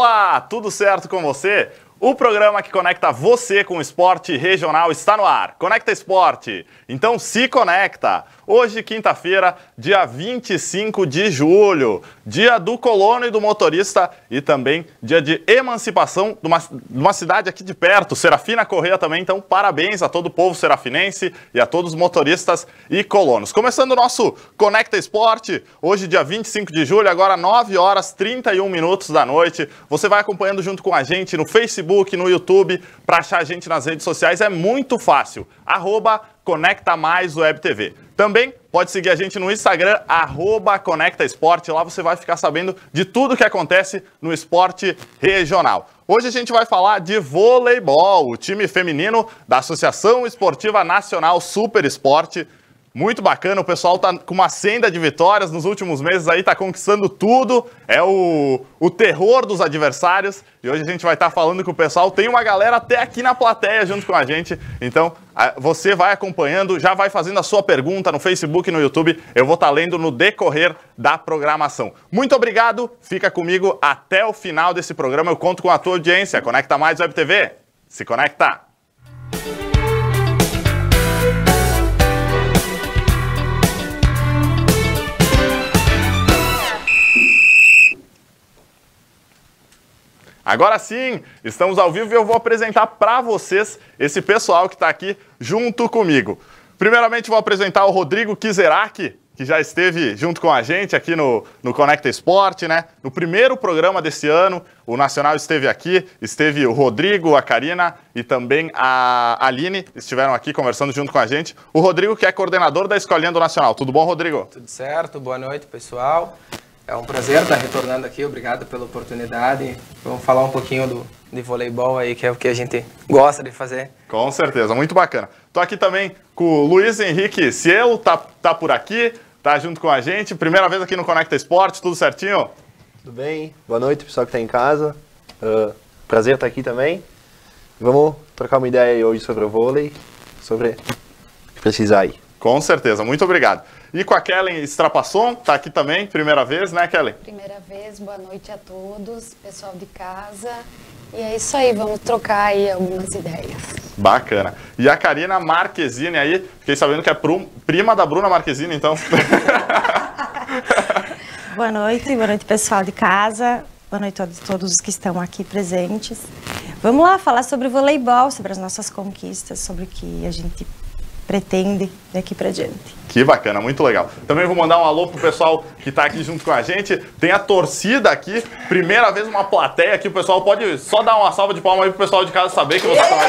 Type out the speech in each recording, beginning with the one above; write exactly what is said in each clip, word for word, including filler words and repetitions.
Olá, tudo certo com você? O programa que conecta você com o esporte regional está no ar. Conecta Esporte. Então se conecta. Hoje, quinta-feira, dia vinte e cinco de julho, dia do colono e do motorista e também dia de emancipação de uma, de uma cidade aqui de perto, Serafina Corrêa também. Então, parabéns a todo o povo serafinense e a todos os motoristas e colonos. Começando o nosso Conecta Esporte, hoje, dia vinte e cinco de julho, agora nove horas e trinta e um minutos da noite. Você vai acompanhando junto com a gente no Facebook, no YouTube, para achar a gente nas redes sociais. É muito fácil. Arroba Conecta Mais Web T V. Também pode seguir a gente no Instagram, arroba Conecta Esporte. Lá você vai ficar sabendo de tudo que acontece no esporte regional. Hoje a gente vai falar de voleibol, o time feminino da Associação Esportiva Nacional Super Esporte. Muito bacana, o pessoal tá com uma senda de vitórias nos últimos meses aí, tá conquistando tudo, é o, o terror dos adversários. E hoje a gente vai estar tá falando com o pessoal, tem uma galera até aqui na plateia junto com a gente. Então, a, você vai acompanhando, já vai fazendo a sua pergunta no Facebook e no YouTube. Eu vou estar tá lendo no decorrer da programação. Muito obrigado, fica comigo até o final desse programa. Eu conto com a tua audiência. Conecta Mais Web T V. Se conecta! Agora sim, estamos ao vivo e eu vou apresentar para vocês esse pessoal que está aqui junto comigo. Primeiramente vou apresentar o Rodrigo Kizerac, que já esteve junto com a gente aqui no, no Conecta Esporte, né? No primeiro programa desse ano, o Nacional esteve aqui, esteve o Rodrigo, a Karina e também a Aline, estiveram aqui conversando junto com a gente. O Rodrigo, que é coordenador da Escolinha do Nacional. Tudo bom, Rodrigo? Tudo certo, boa noite, pessoal. É um prazer estar retornando aqui, obrigado pela oportunidade. Vamos falar um pouquinho do, de voleibol aí, que é o que a gente gosta de fazer. Com certeza, muito bacana. Tô aqui também com o Luiz Henrique Cielo, tá, tá por aqui, tá junto com a gente. Primeira vez aqui no Conecta Esporte, tudo certinho? Tudo bem, boa noite pessoal que tá em casa. Uh, prazer estar aqui também. Vamos trocar uma ideia aí hoje sobre o vôlei, sobre o que precisar aí. Com certeza, muito obrigado. E com a Kellen Strapasson, tá aqui também, primeira vez, né, Kellen? Primeira vez, boa noite a todos, pessoal de casa. E é isso aí, vamos trocar aí algumas ideias. Bacana. E a Karina Marquezine aí, fiquei sabendo que é prima da Bruna Marquezine, então. Boa noite, boa noite, pessoal de casa. Boa noite a todos, todos os que estão aqui presentes. Vamos lá falar sobre o voleibol, sobre as nossas conquistas, sobre o que a gente pretende daqui pra diante. Que bacana, muito legal. Também vou mandar um alô pro pessoal que tá aqui junto com a gente. Tem a torcida aqui, primeira vez uma plateia aqui. O pessoal pode só dar uma salva de palmas aí pro pessoal de casa saber que você tá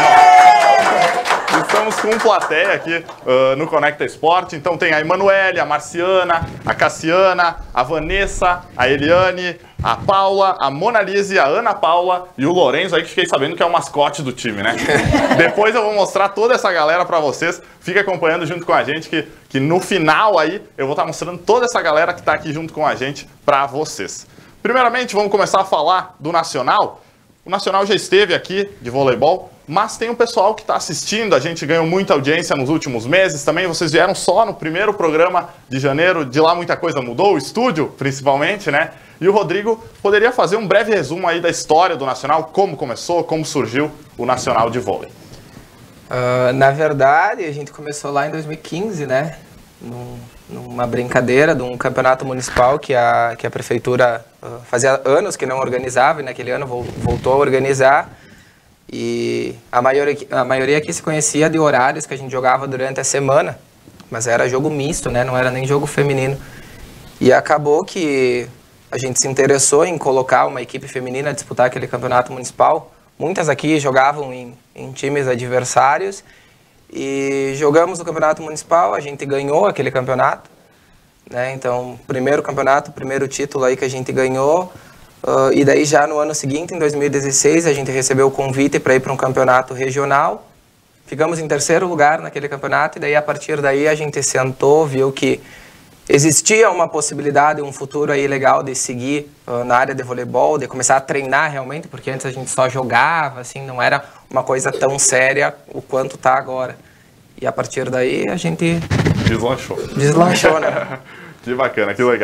aí. Estamos com plateia aqui uh, no Conecta Esporte. Então tem a Emanuele, a Marciana, a Cassiana, a Vanessa, a Eliane, a Paula, a Mona Lise, a Ana Paula e o Lourenço aí, que fiquei sabendo que é o mascote do time, né? Depois eu vou mostrar toda essa galera pra vocês. Fica acompanhando junto com a gente, que, que no final aí eu vou estar mostrando toda essa galera que tá aqui junto com a gente pra vocês. Primeiramente, vamos começar a falar do Nacional. O Nacional já esteve aqui de voleibol, mas tem um pessoal que está assistindo, a gente ganhou muita audiência nos últimos meses também, vocês vieram só no primeiro programa de janeiro, de lá muita coisa mudou, o estúdio principalmente, né? E o Rodrigo poderia fazer um breve resumo aí da história do Nacional, como começou, como surgiu o Nacional de vôlei. Uh, na verdade, a gente começou lá em dois mil e quinze, né? Num, numa brincadeira de um campeonato municipal que a, que a prefeitura uh, fazia anos que não organizava, e naquele ano voltou a organizar. E a maioria, a maioria aqui se conhecia de horários que a gente jogava durante a semana, mas era jogo misto, né? Não era nem jogo feminino. E acabou que a gente se interessou em colocar uma equipe feminina a disputar aquele campeonato municipal. Muitas aqui jogavam em, em times adversários e jogamos no campeonato municipal, a gente ganhou aquele campeonato, né? Então, primeiro campeonato, primeiro título aí que a gente ganhou. Uh, e daí já no ano seguinte, em dois mil e dezesseis, a gente recebeu o convite para ir para um campeonato regional. Ficamos em terceiro lugar naquele campeonato e daí a partir daí a gente sentou, viu que existia uma possibilidade, um futuro aí legal de seguir uh, na área de voleibol, de começar a treinar realmente, porque antes a gente só jogava, assim, não era uma coisa tão séria o quanto tá agora. E a partir daí a gente deslanchou. Deslanchou, né? Que bacana, que legal.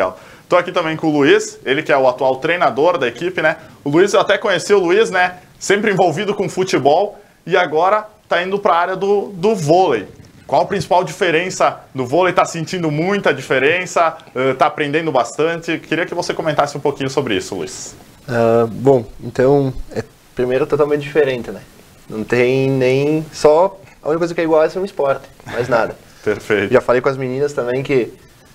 Tô aqui também com o Luiz, ele que é o atual treinador da equipe, né? O Luiz, eu até conheci o Luiz, né? Sempre envolvido com futebol e agora tá indo para a área do, do vôlei. Qual a principal diferença no vôlei? Tá sentindo muita diferença? Uh, tá aprendendo bastante? Queria que você comentasse um pouquinho sobre isso, Luiz. Uh, bom, então, é, primeiro totalmente diferente, né? Não tem nem... Só a única coisa que é igual é ser um esporte, mais nada. Perfeito. Já falei com as meninas também que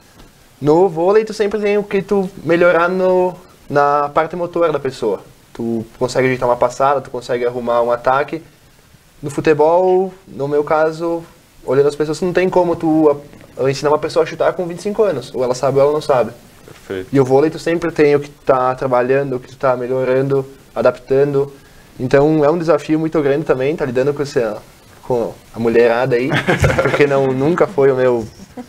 no vôlei tu sempre tem o que tu melhorar no, na parte motora da pessoa. Tu consegue ajeitar uma passada, tu consegue arrumar um ataque. No futebol, no meu caso, olhando as pessoas, não tem como tu ensinar uma pessoa a chutar com vinte e cinco anos. Ou ela sabe ou ela não sabe. Perfeito. E o vôlei tu sempre tem o que tu tá trabalhando, o que tu tá melhorando, adaptando. Então é um desafio muito grande também, tá lidando com, esse, com a mulherada aí, porque não, nunca foi o meu,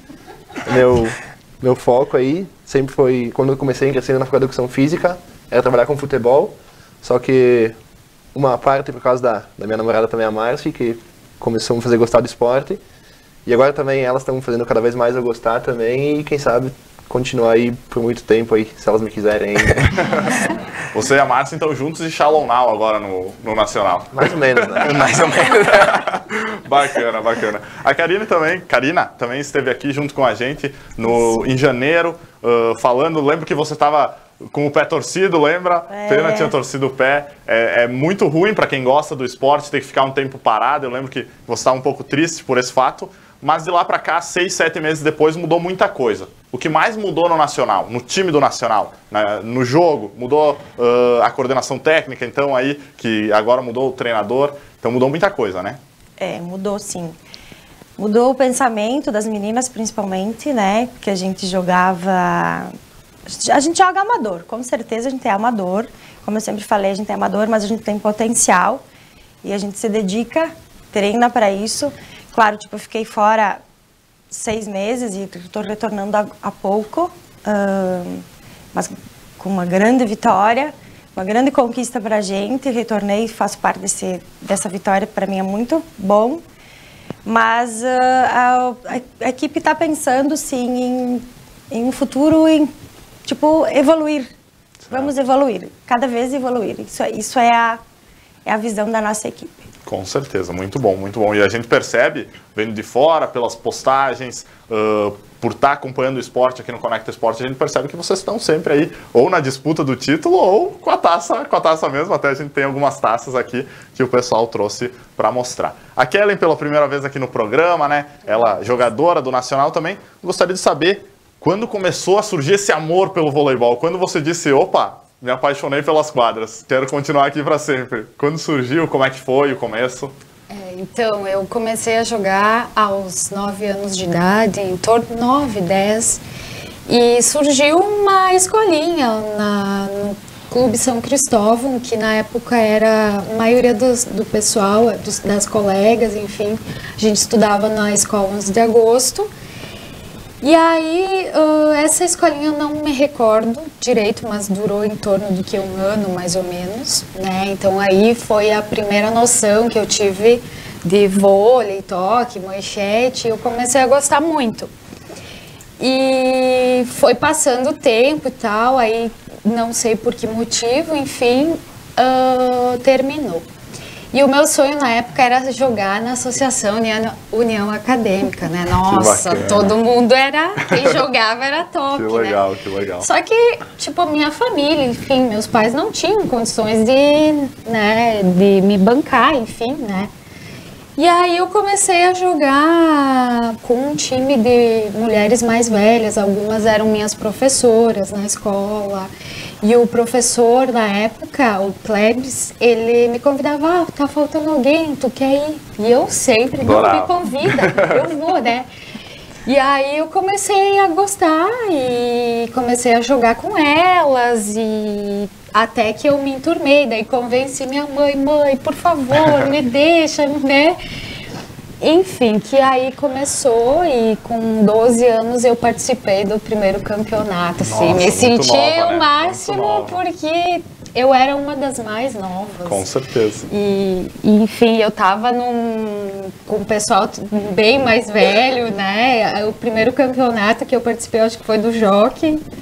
meu, meu foco aí. Sempre foi, quando eu comecei crescendo na faculdade de educação física, era trabalhar com futebol. Só que uma parte por causa da, da minha namorada também, a Márcia, que começou a me fazer gostar do esporte. E agora também elas estão fazendo cada vez mais eu gostar também e quem sabe continuar aí por muito tempo aí, se elas me quiserem ainda. Você e a Márcia estão juntos e Shalom Now agora no, no Nacional. Mais ou menos, né? Mais ou menos. Bacana, bacana. A Karina também, Karina também esteve aqui junto com a gente no, em janeiro, uh, falando, lembro que você estava com o pé torcido, lembra? É. Pena tinha torcido o pé. É, é muito ruim para quem gosta do esporte, ter que ficar um tempo parado. Eu lembro que você estava um pouco triste por esse fato, mas de lá para cá, seis, sete meses depois, mudou muita coisa. O que mais mudou no Nacional, no time do Nacional, né, no jogo, mudou uh, a coordenação técnica, então aí, que agora mudou o treinador, então mudou muita coisa, né? É, mudou sim. Mudou o pensamento das meninas, principalmente, né? Porque a gente jogava... A gente joga amador, com certeza a gente é amador. Como eu sempre falei, a gente é amador, mas a gente tem potencial. E a gente se dedica, treina para isso. Claro, tipo, eu fiquei fora seis meses e estou retornando há pouco. Uh, mas com uma grande vitória, uma grande conquista para a gente. Retornei, faço parte desse, dessa vitória, para mim é muito bom. Mas uh, a, a, a equipe está pensando, sim, em, em um futuro, em, tipo, evoluir. Vamos evoluir, cada vez evoluir. Isso, isso é, a, é a visão da nossa equipe. Com certeza, muito bom, muito bom. E a gente percebe, vendo de fora, pelas postagens, uh, por estar acompanhando o esporte aqui no Conecta Esporte, a gente percebe que vocês estão sempre aí, ou na disputa do título, ou com a taça, com a taça mesmo. Até a gente tem algumas taças aqui que o pessoal trouxe para mostrar. A Kellen, pela primeira vez aqui no programa, né? Ela, jogadora do Nacional também, gostaria de saber quando começou a surgir esse amor pelo voleibol. Quando você disse, opa, me apaixonei pelas quadras, quero continuar aqui para sempre. Quando surgiu, como é que foi o começo? É, então, eu comecei a jogar aos nove anos de idade, em torno de nove, dez, e surgiu uma escolinha na, no Clube São Cristóvão, que na época era a maioria dos, do pessoal, dos, das colegas, enfim, a gente estudava na escola onze de agosto. E aí, uh, essa escolinha eu não me recordo direito, mas durou em torno de que um ano, mais ou menos, né? Então aí foi a primeira noção que eu tive de vôlei, toque, manchete, e eu comecei a gostar muito. E foi passando o tempo e tal, aí não sei por que motivo, enfim, uh, terminou. E o meu sonho na época era jogar na Associação União, União Acadêmica, né? Nossa, todo mundo era... Quem jogava era top, Que legal, né? que legal. Só que, tipo, a minha família, enfim, meus pais não tinham condições de, né, de me bancar, enfim, né? E aí eu comecei a jogar com um time de mulheres mais velhas, algumas eram minhas professoras na escola. E o professor, na época, o Klebs, ele me convidava, ah, tá faltando alguém, tu quer ir? E eu sempre, não me convida, eu vou, né? E aí eu comecei a gostar e comecei a jogar com elas e até que eu me enturmei, daí convenci minha mãe, mãe, por favor, me deixa, né? Enfim, que aí começou e com doze anos eu participei do primeiro campeonato, assim, Nossa, me senti nova, né? o máximo porque eu era uma das mais novas. Com certeza. E, enfim, eu tava num, com o pessoal bem mais velho, né? O primeiro campeonato que eu participei, acho que foi do Jockey.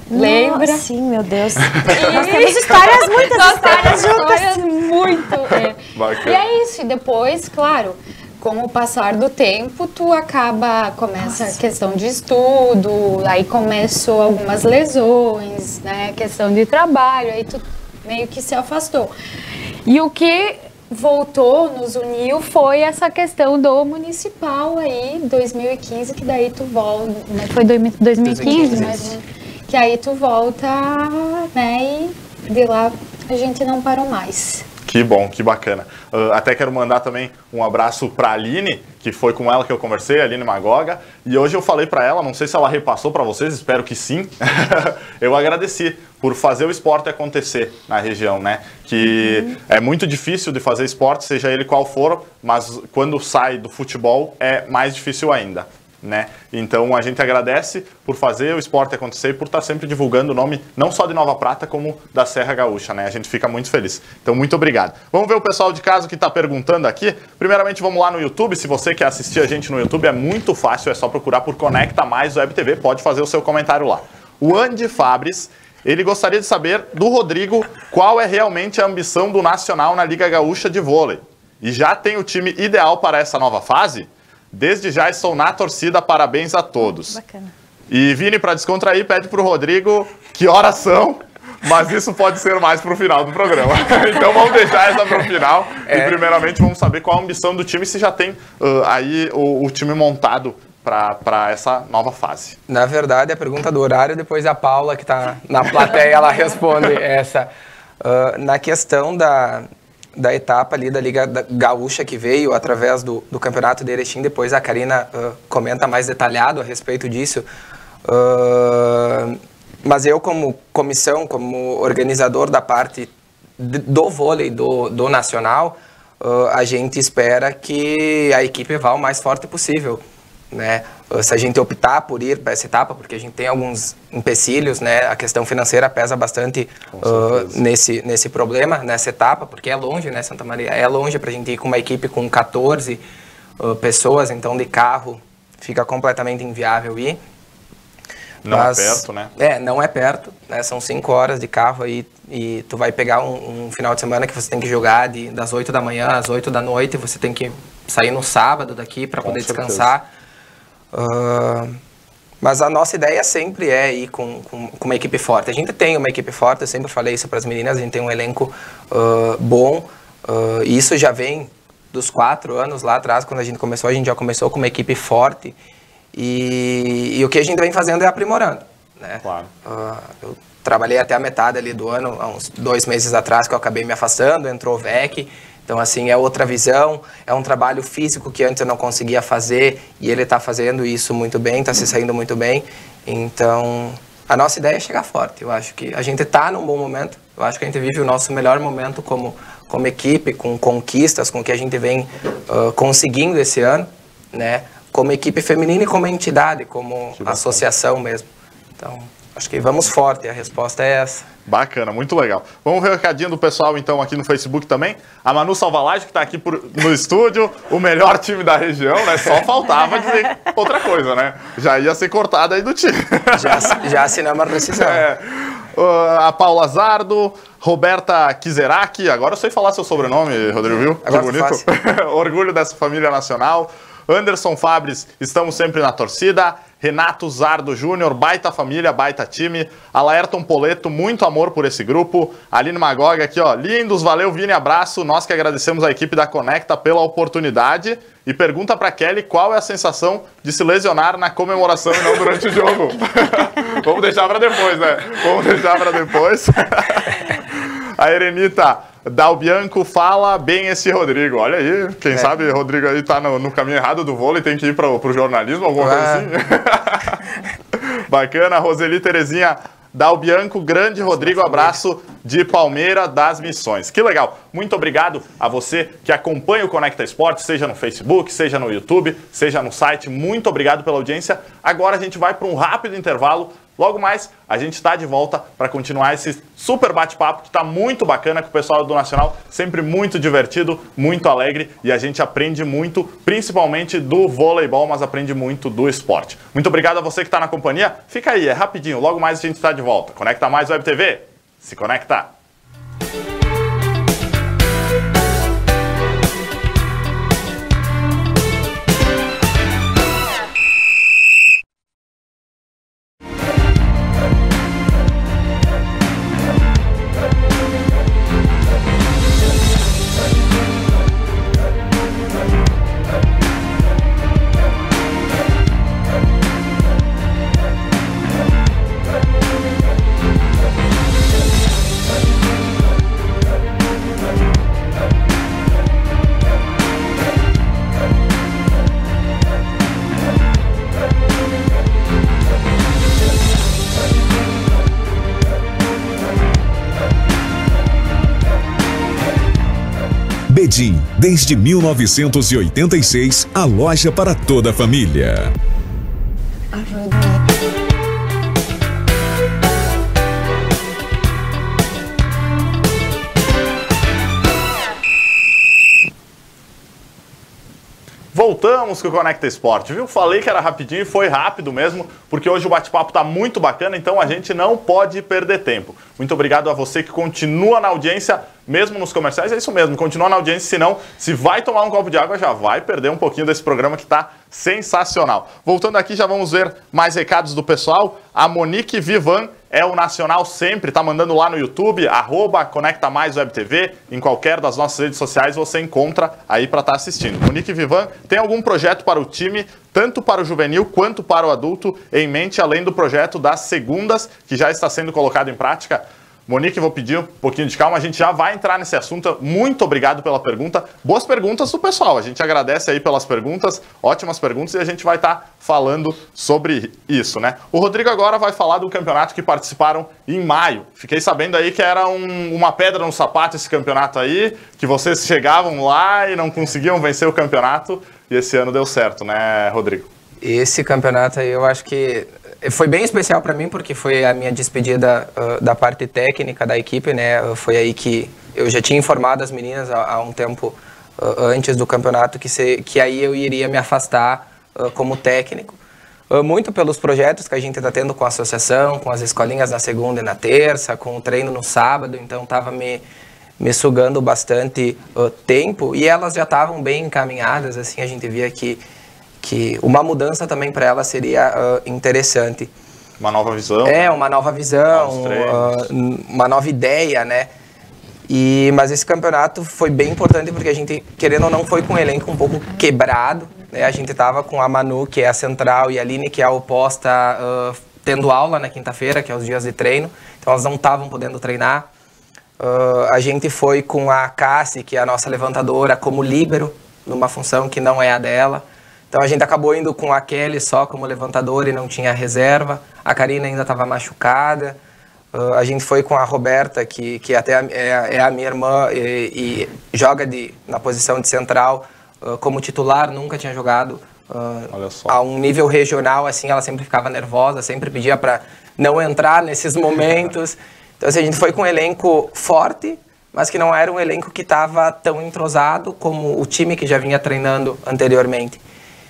Lembra? Sim, meu Deus. E... Nós temos histórias, muitas Nós histórias temos juntas. histórias muito. É. Bacana. E é isso, e depois, claro, com o passar do tempo, tu acaba, começa Nossa. a questão de estudo, aí começou algumas lesões, né, questão de trabalho, aí tu meio que se afastou. E o que voltou, nos uniu, foi essa questão do municipal aí, dois mil e quinze, que daí tu volta, né, foi dois mil e quinze, mas que aí tu volta, né, e de lá a gente não parou mais. Que bom, que bacana. Uh, até quero mandar também um abraço para a Aline, que foi com ela que eu conversei, a Aline Magoga, e hoje eu falei para ela, não sei se ela repassou para vocês, espero que sim, eu agradeci por fazer o esporte acontecer na região, né? Que uhum. é muito difícil de fazer esporte, seja ele qual for, mas quando sai do futebol é mais difícil ainda. Né? Então a gente agradece por fazer o esporte acontecer e por estar sempre divulgando o nome não só de Nova Prata como da Serra Gaúcha, né? A gente fica muito feliz. Então muito obrigado. Vamos ver o pessoal de casa que está perguntando aqui. Primeiramente vamos lá no YouTube. Se você quer assistir a gente no YouTube é muito fácil, é só procurar por Conecta Mais Web T V. Pode fazer o seu comentário lá. O Andy Fabres, ele gostaria de saber do Rodrigo qual é realmente a ambição do Nacional na Liga Gaúcha de Vôlei. E já tem o time ideal para essa nova fase? Desde já estou na torcida, parabéns a todos. Bacana. E Vini, para descontrair, pede para o Rodrigo que horas são, mas isso pode ser mais para o final do programa. Então vamos deixar essa para o final. É. E primeiramente vamos saber qual a ambição do time, se já tem uh, aí o, o time montado para essa nova fase. Na verdade, a pergunta do horário, depois a Paula, que está na plateia, ela responde essa. Uh, na questão da... da etapa ali da Liga Gaúcha que veio através do, do Campeonato de Erechim, depois a Karina uh, comenta mais detalhado a respeito disso. Uh, mas eu, como comissão, como organizador da parte de, do vôlei do, do Nacional, uh, a gente espera que a equipe vá o mais forte possível. Né? Se a gente optar por ir para essa etapa, porque a gente tem alguns empecilhos, né? A questão financeira pesa bastante uh, nesse, nesse problema, nessa etapa, porque é longe, né, Santa Maria? É longe para a gente ir com uma equipe com quatorze uh, pessoas, então de carro fica completamente inviável ir. Não Mas, é perto, né? É, não é perto, né? São cinco horas de carro aí e tu vai pegar um, um final de semana que você tem que jogar de, das oito da manhã às oito da noite, você tem que sair no sábado daqui para poder certeza. descansar. Uh, mas a nossa ideia sempre é ir com, com, com uma equipe forte. A gente tem uma equipe forte, eu sempre falei isso para as meninas, a gente tem um elenco uh, bom, uh, e isso já vem dos quatro anos lá atrás, quando a gente começou, a gente já começou com uma equipe forte, e, e o que a gente vem fazendo é aprimorando, né? Claro. Uh, eu trabalhei até a metade ali do ano, há uns dois meses atrás que eu acabei me afastando, entrou o V E C. Então, assim, é outra visão, é um trabalho físico que antes eu não conseguia fazer e ele está fazendo isso muito bem, está se saindo muito bem. Então, a nossa ideia é chegar forte. Eu acho que a gente está num bom momento, eu acho que a gente vive o nosso melhor momento como, como equipe, com conquistas, com o que a gente vem uh, conseguindo esse ano, né? Como equipe feminina e como entidade, como associação mesmo. Então, acho que vamos forte, a resposta é essa. Bacana, muito legal. Vamos ver o recadinho do pessoal, então, aqui no Facebook também. A Manu Salvalage, que está aqui por, no estúdio, o melhor time da região, né? Só faltava dizer outra coisa, né? Já ia ser cortada aí do time. Já, já assinamos a rescisão. É. Uh, a Paula Zardo, Roberta Kizeraki, agora eu sei falar seu sobrenome, Rodrigo, viu? Agora que bonito. Orgulho dessa família nacional. Anderson Fabres, estamos sempre na torcida. Renato Zardo Júnior, baita família, baita time. Alaerton Poleto, muito amor por esse grupo. Aline Magoga aqui, ó, lindos, valeu, Vini, abraço. Nós que agradecemos a equipe da Conecta pela oportunidade. E pergunta pra Kelly qual é a sensação de se lesionar na comemoração e não durante o jogo. Vamos deixar pra depois, né? Vamos deixar pra depois. A Erenita Dalbianco fala bem esse Rodrigo. Olha aí, quem é. sabe Rodrigo aí tá no, no caminho errado do vôlei, tem que ir pro, pro jornalismo, alguma coisa assim. Bacana, Roseli Terezinha Dalbianco, grande Rodrigo, abraço de Palmeira das Missões. Que legal, muito obrigado a você que acompanha o Conecta Esporte, seja no Facebook, seja no YouTube, seja no site, muito obrigado pela audiência. Agora a gente vai para um rápido intervalo Logo mais, a gente está de volta para continuar esse super bate-papo que está muito bacana com o pessoal do Nacional, sempre muito divertido, muito alegre, e a gente aprende muito, principalmente do voleibol, mas aprende muito do esporte. Muito obrigado a você que está na companhia. Fica aí, é rapidinho, logo mais a gente está de volta. Conecta Mais Web T V, se conecta! Bedim, desde mil novecentos e oitenta e seis, a loja para toda a família. Voltamos com o Conecta Esporte, viu? Falei que era rapidinho e foi rápido mesmo, porque hoje o bate-papo tá muito bacana, então a gente não pode perder tempo. Muito obrigado a você que continua na audiência, mesmo nos comerciais, é isso mesmo, continua na audiência, senão, se vai tomar um copo de água, já vai perder um pouquinho desse programa que tá sensacional. Voltando aqui, já vamos ver mais recados do pessoal. A Monique Vivan é o Nacional sempre, tá mandando lá no YouTube, arroba Conecta Mais Web T V, em qualquer das nossas redes sociais você encontra aí para estar assistindo. Monique Vivan, tem algum projeto para o time, tanto para o juvenil quanto para o adulto, em mente, além do projeto das segundas, que já está sendo colocado em prática? Monique, vou pedir um pouquinho de calma, a gente já vai entrar nesse assunto. Muito obrigado pela pergunta. Boas perguntas do pessoal, a gente agradece aí pelas perguntas, ótimas perguntas, e a gente vai estar falando sobre isso, né? O Rodrigo agora vai falar do campeonato que participaram em maio. Fiquei sabendo aí que era um, uma pedra no sapato esse campeonato aí, que vocês chegavam lá e não conseguiam vencer o campeonato, e esse ano deu certo, né, Rodrigo? Esse campeonato aí eu acho que foi bem especial para mim, porque foi a minha despedida uh, da parte técnica da equipe, né? Uh, foi aí que eu já tinha informado as meninas há, há um tempo uh, antes do campeonato que, se, que aí eu iria me afastar uh, como técnico. Uh, muito pelos projetos que a gente está tendo com a associação, com as escolinhas na segunda e na terça, com o treino no sábado, então estava me, me sugando bastante uh, tempo, e elas já estavam bem encaminhadas, assim, a gente via que que uma mudança também para ela seria uh, interessante. Uma nova visão. É, uma nova visão, uh, uma nova ideia, né? E, mas esse campeonato foi bem importante porque a gente, querendo ou não, foi com um elenco um pouco quebrado, né? A gente tava com a Manu, que é a central, e a Aline, que é a oposta, uh, tendo aula na quinta-feira, que é os dias de treino, então elas não estavam podendo treinar. Uh, a gente foi com a Cassi, que é a nossa levantadora, como líbero, numa função que não é a dela. Então a gente acabou indo com a Kelly só como levantadora e não tinha reserva. A Karina ainda estava machucada. Uh, a gente foi com a Roberta, que, que até é, é a minha irmã e, e joga de, na posição de central uh, como titular, nunca tinha jogado uh, a um nível regional, assim, ela sempre ficava nervosa, sempre pedia para não entrar nesses momentos. Então assim, a gente foi com um elenco forte, mas que não era um elenco que estava tão entrosado como o time que já vinha treinando anteriormente.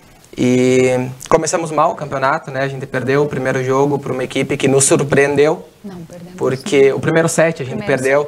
E começamos mal o campeonato, né? A gente perdeu o primeiro jogo para uma equipe que nos surpreendeu. Não, perdemos. Porque o primeiro set a gente primeiro perdeu.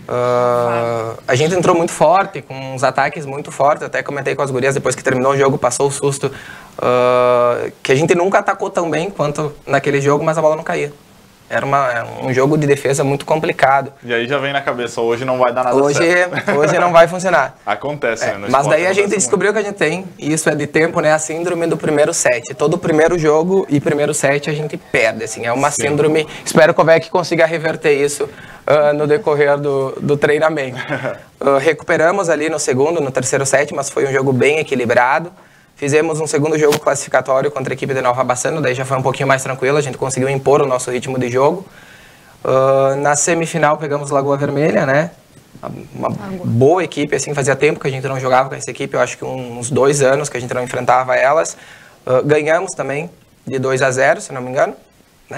Uh, a gente entrou muito forte, com uns ataques muito fortes. Até comentei com as gurias depois que terminou o jogo, passou o susto. Uh, que a gente nunca atacou tão bem quanto naquele jogo, mas a bola não caía. Era uma, um jogo de defesa muito complicado. E aí já vem na cabeça, hoje não vai dar nada hoje, certo. Hoje não vai funcionar. Acontece, é, né? Mas daí a gente descobriu que a gente tem, e isso é de tempo, né? A síndrome do primeiro set. Todo primeiro jogo e primeiro set a gente perde, assim. É uma Sim. síndrome... Espero que o Vec consiga reverter isso uh, no decorrer do, do treinamento. Uh, recuperamos ali no segundo, no terceiro set, mas foi um jogo bem equilibrado. Fizemos um segundo jogo classificatório contra a equipe de Nova Bassano, daí já foi um pouquinho mais tranquilo, a gente conseguiu impor o nosso ritmo de jogo. Uh, na semifinal pegamos Lagoa Vermelha, né? Uma boa equipe, assim, fazia tempo que a gente não jogava com essa equipe, eu acho que uns dois anos que a gente não enfrentava elas. Uh, ganhamos também de dois a zero, se não me engano, né?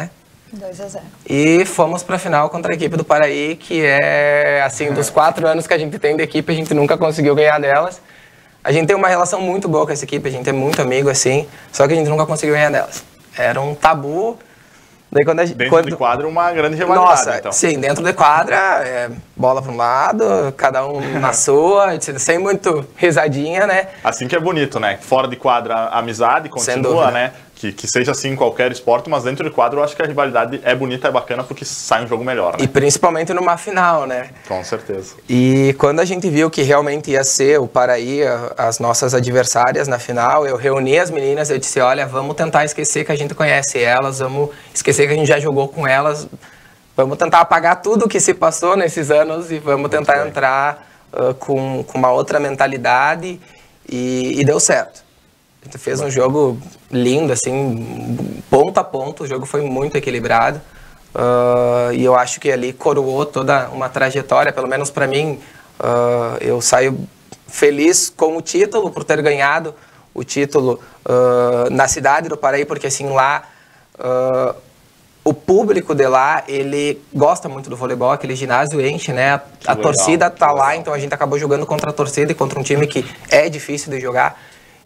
dois a zero. E fomos para a final contra a equipe do Paraí, que é, assim, dos quatro anos que a gente tem de equipe, a gente nunca conseguiu ganhar delas. A gente tem uma relação muito boa com essa equipe, a gente é muito amigo, assim, só que a gente nunca conseguiu ganhar delas. Era um tabu. Daí quando a gente, Dentro quando... de quadra, uma grande rivalidade, Nossa, então. sim, dentro de quadra, é, bola para um lado, cada um na sua, sem muito risadinha, né? Assim que é bonito, né? Fora de quadra, a amizade continua, né? Que, que seja assim em qualquer esporte, mas dentro de quadro eu acho que a rivalidade é bonita, é bacana, porque sai um jogo melhor, né? E principalmente numa final, né? Com certeza. E quando a gente viu que realmente ia ser o Paraí, as nossas adversárias na final, eu reuni as meninas, eu disse, olha, vamos tentar esquecer que a gente conhece elas, vamos esquecer que a gente já jogou com elas, vamos tentar apagar tudo que se passou nesses anos e vamos tentar entrar uh, com, com uma outra mentalidade e, e deu certo. A gente fez um jogo lindo, assim, ponto a ponto, o jogo foi muito equilibrado. Uh, e eu acho que ali coroou toda uma trajetória, pelo menos para mim, uh, eu saio feliz com o título, por ter ganhado o título uh, na cidade do Paraí, porque assim, lá, uh, o público de lá, ele gosta muito do voleibol, aquele ginásio enche, né? A, a legal, torcida tá lá, legal. então a gente acabou jogando contra a torcida e contra um time que é difícil de jogar.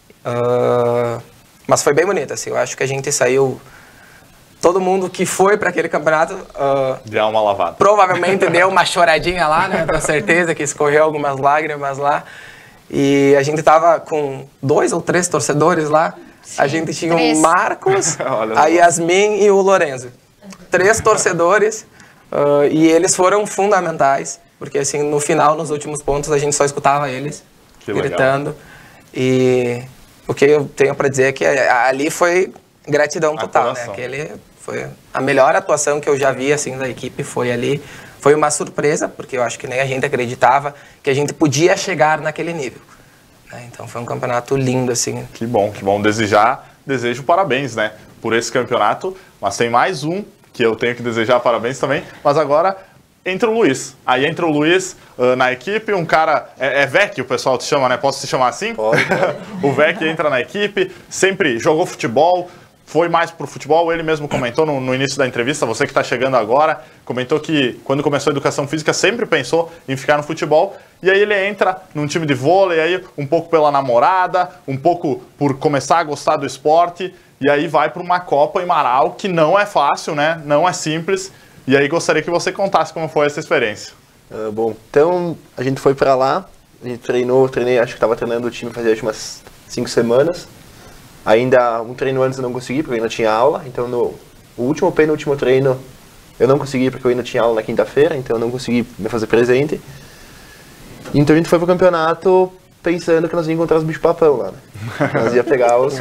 Uh, mas foi bem bonito, assim, eu acho que a gente saiu, todo mundo que foi para aquele campeonato uh, deu uma lavada. Provavelmente deu uma choradinha lá, né, com certeza que escorreu algumas lágrimas lá, e a gente tava com dois ou três torcedores lá. Sim, a gente tinha três. O Marcos, a Yasmin e o Lorenzo, três torcedores, uh, e eles foram fundamentais, porque assim, no final, nos últimos pontos, a gente só escutava eles que gritando, legal. E o que eu tenho para dizer é que ali foi gratidão total, né? Aquele foi a melhor atuação que eu já vi assim da equipe, foi ali. Foi uma surpresa, porque eu acho que nem a gente acreditava que a gente podia chegar naquele nível, né? Então foi um campeonato lindo, assim. Que bom, que bom. Desejar, desejo parabéns, né? Por esse campeonato, mas tem mais um que eu tenho que desejar parabéns também, mas agora entra o Luiz. Aí entra o Luiz uh, na equipe, um cara... É, é Vec, o pessoal te chama, né? Posso te chamar assim? Pode, pode. O Vec entra na equipe, sempre jogou futebol, foi mais pro futebol. Ele mesmo comentou no, no início da entrevista, você que está chegando agora, comentou que quando começou a educação física sempre pensou em ficar no futebol. E aí ele entra num time de vôlei, aí um pouco pela namorada, um pouco por começar a gostar do esporte. E aí vai para uma Copa em Marau, que não é fácil, né? Não é simples. E aí gostaria que você contasse como foi essa experiência. Uh, bom, então a gente foi pra lá, a gente treinou, treinei, acho que estava treinando o time fazia umas cinco semanas. Ainda um treino antes eu não consegui, porque eu ainda tinha aula, então no o último ou penúltimo treino eu não consegui, porque eu ainda tinha aula na quinta-feira, então eu não consegui me fazer presente. Então a gente foi pro campeonato pensando que nós íamos encontrar os bichos-papão lá, né? Nós ia pegá-los.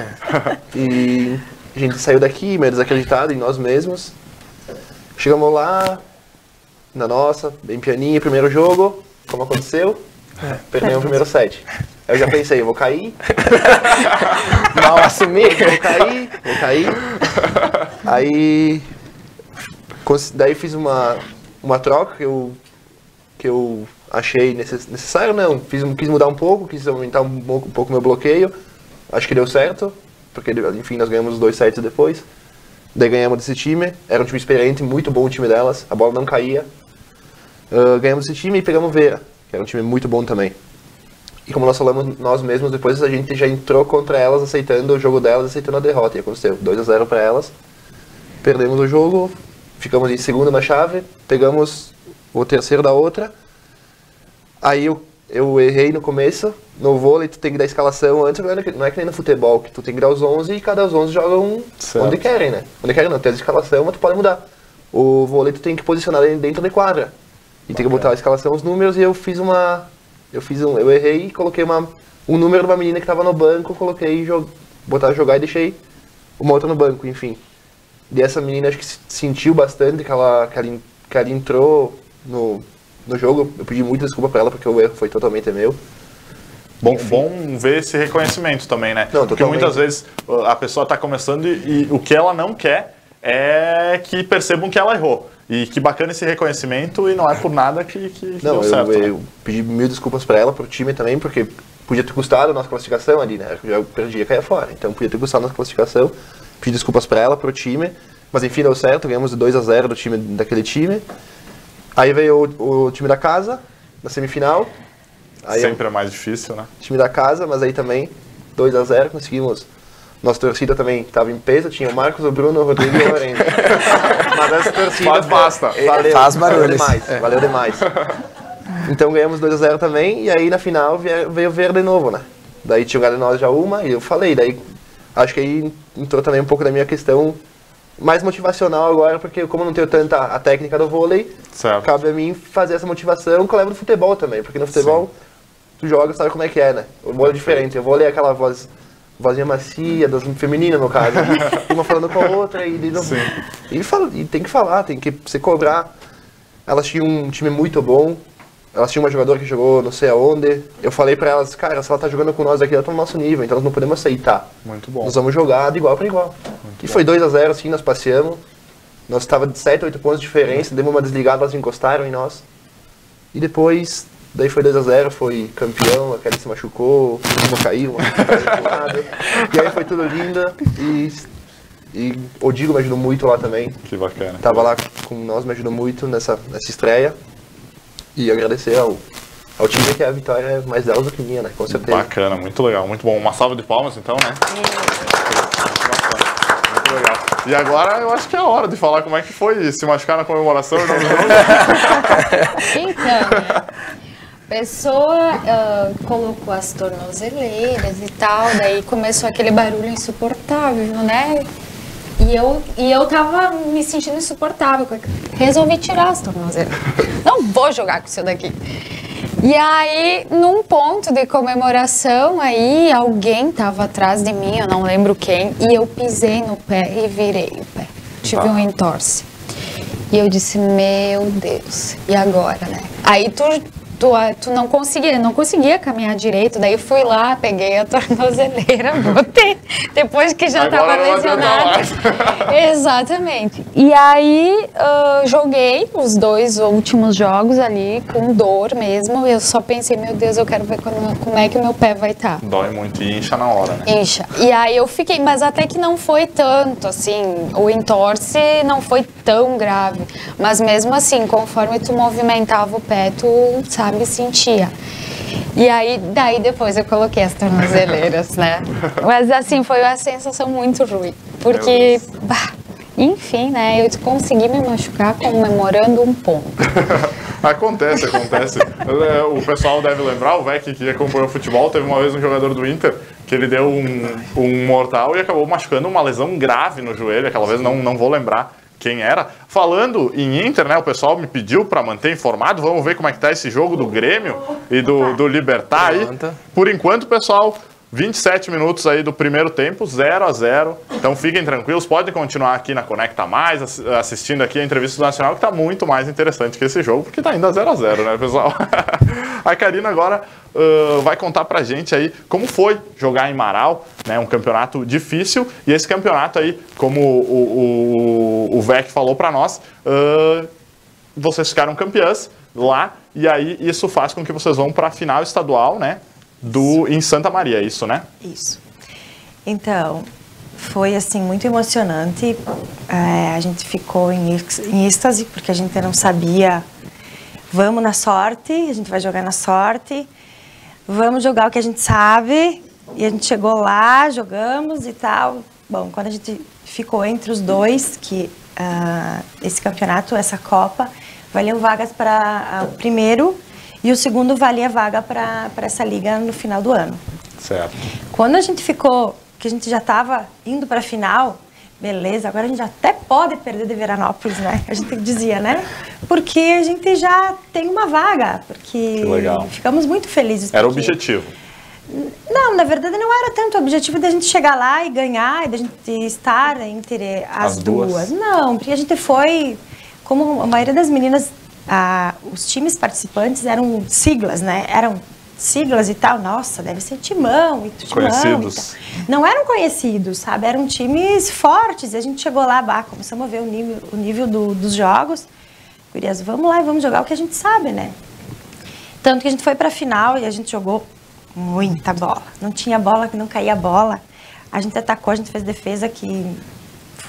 E a gente saiu daqui meio desacreditado em nós mesmos. Chegamos lá, na nossa, bem pianinho, primeiro jogo, como aconteceu? É, perdemos o primeiro set. Eu já pensei, vou cair, mal assumir, vou cair, vou cair. Aí, daí fiz uma, uma troca que eu, que eu achei necessário, não, fiz, quis mudar um pouco, quis aumentar um pouco o pouco meu bloqueio, acho que deu certo, porque enfim nós ganhamos os dois sets depois. Daí ganhamos desse time, era um time experiente, muito bom o time delas, a bola não caía. Uh, ganhamos esse time e pegamos Vera, que era um time muito bom também. E como nós falamos nós mesmos, depois a gente já entrou contra elas, aceitando o jogo delas, aceitando a derrota. E aconteceu, dois a zero para elas. Perdemos o jogo, ficamos em segundo na chave, pegamos o terceiro da outra. Aí eu, eu errei no começo, no vôlei tu tem que dar escalação antes, não é, que, não é que nem no futebol, que tu tem que dar os onze e cada os onze jogam certo. Onde querem, né? Onde querem não, tem a escalação, mas tu pode mudar. O vôlei tu tem que posicionar dentro de quadra. E tem que botar a escalação, os números, e eu fiz uma... Eu fiz um... Eu errei e coloquei uma, um número de uma menina que tava no banco, coloquei, jog, botar jogar e deixei uma outra no banco, enfim. E essa menina acho que sentiu bastante que ela, que ela, que ela entrou no, no jogo. Eu pedi muita desculpa pra ela, porque o erro foi totalmente meu. Bom, bom ver esse reconhecimento também, né? Não, porque muitas vezes a pessoa tá começando e, e o que ela não quer é que percebam que ela errou. E que bacana esse reconhecimento, e não é por nada que, que, que não, deu certo. Eu, né? eu pedi mil desculpas pra ela, pro time também, porque podia ter custado a nossa classificação ali, né? Eu já perdi, ia cair fora. Então podia ter custado a nossa classificação. Pedi desculpas pra ela, pro time. Mas enfim, deu certo, ganhamos de dois a zero do time, daquele time. Aí veio o, o time da casa, na semifinal. Aí Sempre é mais difícil, né? time da casa, mas aí também dois a zero conseguimos. Nossa torcida também estava em peso, tinha o Marcos, o Bruno, o Rodrigo e o Lorenzo. Mas essa torcida Faz basta. valeu, Faz valeu barulhos. demais, É. valeu demais. Então ganhamos dois a zero também, e aí na final veio, veio ver de novo, né? Daí tinha ganhado nós já uma, e eu falei, daí acho que aí entrou também um pouco da minha questão mais motivacional agora, porque como eu não tenho tanta a técnica do vôlei, Certo. cabe a mim fazer essa motivação que eu levo do futebol também, porque no futebol tu joga, sabe como é que é, né? O vôlei é diferente, o vôlei é aquela voz, vozinha macia, das feminina no caso, uma falando com a outra e, e, não, e, fala, e tem que falar, tem que se cobrar. Elas tinham um time muito bom, elas tinham uma jogadora que jogou não sei aonde, eu falei pra elas, cara, se ela tá jogando com nós aqui, ela tá no nosso nível, então nós não podemos aceitar. Muito bom. Nós vamos jogar de igual para igual. Muito e bom. foi dois a zero, assim, nós passeamos. Nós estava de sete, oito pontos de diferença, demos uma desligada, elas encostaram em nós. E depois, daí foi dois a zero, foi campeão, a Kelly se machucou, uma caiu, uma caiu pro lado. E aí foi tudo lindo. E, e o Digo me ajudou muito lá também. Que bacana. Tava lá com nós, me ajudou muito nessa, nessa estreia. E agradecer ao, ao time, que a vitória é mais delas do que minha, né? Com certeza. Bacana, muito legal, muito bom. Uma salva de palmas então, né? Muito legal. E agora eu acho que é a hora de falar como é que foi se machucar na comemoração e não no jogo. Então, né? A pessoa ah, colocou as tornozeleiras e tal, daí começou aquele barulho insuportável, né? E eu, e eu tava me sentindo insuportável. Resolvi tirar as tornozeleiras. Não vou jogar com isso daqui. E aí, num ponto de comemoração, aí alguém tava atrás de mim, eu não lembro quem, e eu pisei no pé e virei o pé. Tive um entorse. E eu disse, meu Deus, e agora, né? Aí tu, tu, tu não conseguia, não conseguia caminhar direito, daí fui lá, peguei a tornozeleira, botei, depois que já Agora tava não adianta lesionada. Exatamente. E aí, uh, joguei os dois últimos jogos ali, com dor mesmo, eu só pensei, meu Deus, eu quero ver como, como é que o meu pé vai estar. Dói muito e incha na hora, né? Incha. E aí eu fiquei, mas até que não foi tanto, assim, o entorse não foi tão grave. Mas mesmo assim, conforme tu movimentava o pé, tu, sabe, sentia. E aí, daí depois eu coloquei as tornozeleiras, né? Mas assim, foi uma sensação muito ruim. Porque, bah, enfim, né, eu consegui me machucar comemorando um ponto. Acontece, acontece. O pessoal deve lembrar, o Vec que acompanhou o futebol, teve uma vez um jogador do Inter que ele deu um, um mortal e acabou machucando uma lesão grave no joelho, aquela vez não, não vou lembrar quem era. Falando em Inter, né, o pessoal me pediu para manter informado, vamos ver como é que tá esse jogo do Grêmio e do, do Libertar aí. Por enquanto, pessoal, vinte e sete minutos aí do primeiro tempo, zero a zero. Então fiquem tranquilos, podem continuar aqui na Conecta Mais, assistindo aqui a entrevista do Nacional, que está muito mais interessante que esse jogo, porque está ainda zero a zero, né, pessoal? A Karina agora uh, vai contar pra gente aí como foi jogar em Marau, né, um campeonato difícil, e esse campeonato aí, como o, o, o Vec falou para nós, uh, vocês ficaram campeãs lá, e aí isso faz com que vocês vão para a final estadual, né? Do, em Santa Maria, é isso, né? Isso. Então, foi assim muito emocionante. É, a gente ficou em, em êxtase, porque a gente não sabia. Vamos na sorte, a gente vai jogar na sorte. Vamos jogar o que a gente sabe. E a gente chegou lá, jogamos e tal. Bom, quando a gente ficou entre os dois, que uh, esse campeonato, essa Copa, valiam vagas para o primeiro. E o segundo valia vaga para essa liga no final do ano. Certo. Quando a gente ficou, que a gente já estava indo para a final, beleza, agora a gente até pode perder de Veranópolis, né? A gente dizia, né? Porque a gente já tem uma vaga, porque Que legal. Ficamos muito felizes. Era o porque... objetivo. Não, na verdade não era tanto o objetivo da gente chegar lá e ganhar, e da gente estar entre as, As duas. duas. Não, porque a gente foi, como a maioria das meninas... Ah, os times participantes eram siglas, né? Eram siglas e tal. Nossa, deve ser Timão e Timão. Conhecidos. E tal. Não eram conhecidos, sabe? Eram times fortes. E a gente chegou lá, bah, começamos a ver o nível, o nível do, dos jogos. Gurias, vamos lá e vamos jogar o que a gente sabe, né? Tanto que a gente foi pra final e a gente jogou muita bola. Não tinha bola que não caía bola. A gente atacou, a gente fez defesa que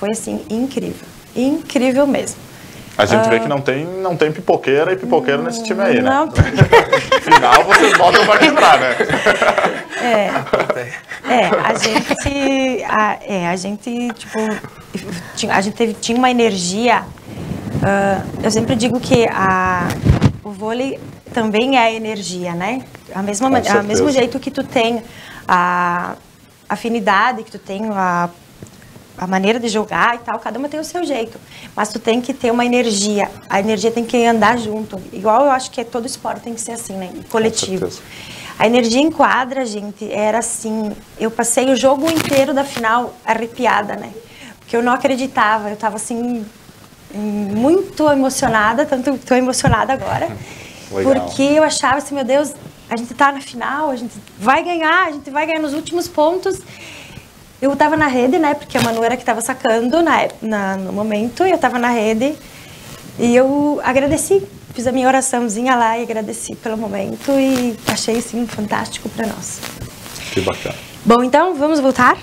foi assim, incrível. Incrível mesmo. A gente uh, vê que não tem, não tem pipoqueira e pipoqueiro nesse time aí, não, né? No final vocês botam pra quebrar, né? É, é, a gente, a, é, a gente, tipo, tinha, a gente teve, tinha uma energia, uh, eu sempre digo que a, o vôlei também é energia, né? A mesma, a mesmo jeito que tu tem a afinidade, que tu tem a a maneira de jogar e tal, cada uma tem o seu jeito, mas tu tem que ter uma energia, a energia tem que andar junto, igual eu acho que todo esporte tem que ser assim, né, coletivo. A energia em quadra, gente, era assim, eu passei o jogo inteiro da final arrepiada, né, porque eu não acreditava, eu tava assim, muito emocionada, tanto que tô emocionada agora, Legal. Porque eu achava assim, meu Deus, a gente tá na final, a gente vai ganhar, a gente vai ganhar nos últimos pontos. Eu estava na rede, né, porque a Manu era que estava sacando na, na, no momento, e eu estava na rede, e eu agradeci, fiz a minha oraçãozinha lá e agradeci pelo momento, e achei, assim, fantástico para nós. Que bacana. Bom, então, vamos voltar?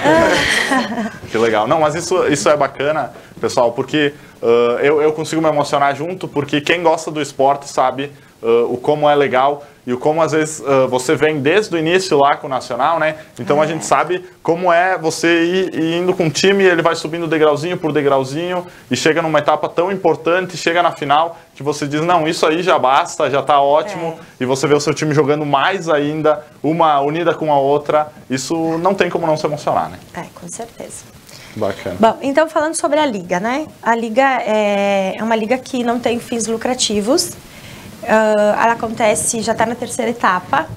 Que legal. Não, mas isso, isso é bacana, pessoal, porque uh, eu, eu consigo me emocionar junto, porque quem gosta do esporte sabe uh, o como é legal, e o como às vezes uh, você vem desde o início lá com o Nacional, né? Então é. a gente sabe como é você ir, ir indo com o time, ele vai subindo degrauzinho por degrauzinho e chega numa etapa tão importante, chega na final, que você diz, não, isso aí já basta, já tá ótimo, é. e você vê o seu time jogando mais ainda, uma unida com a outra, isso não tem como não se emocionar, né? É, com certeza. Bacana. Bom, então falando sobre a liga, né? A liga é, é uma liga que não tem fins lucrativos. Uh, ela acontece, já está na terceira etapa.